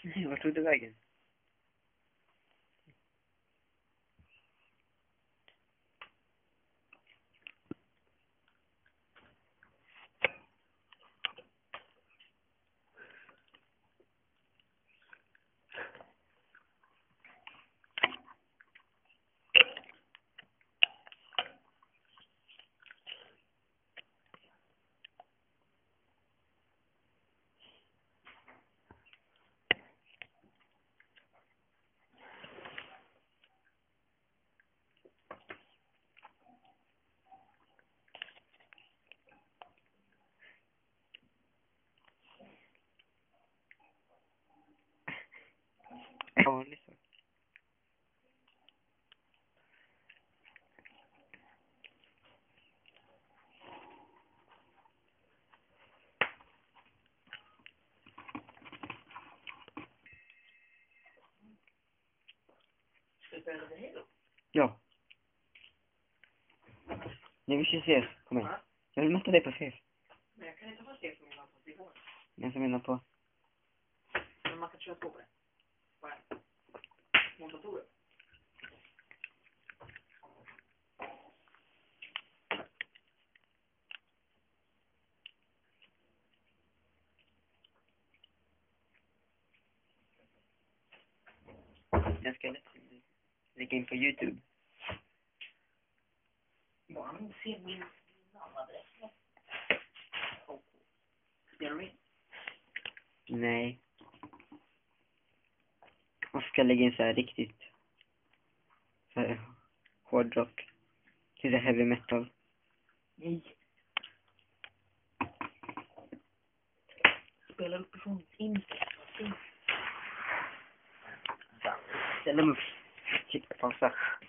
Vart tog du vägen? Ja, liksom. Ska du spela det här då? Ja. Nej, vi ska ses. Kom igen. Ja. Jag vill möta dig på ses. Men jag kan inte ha steg som min på telefon. Jag som menar på. Men man kan köra på det. Vad är det? Montatorer. Jag ska lägga in på YouTube. Man ser min namnadress. Gör du det? Nej. Och ska lägga in så här riktigt. Så här hårdrock. Till det heavy metal. Nej. Spela uppifrån inte. Ställ dem upp. Shit, pausa.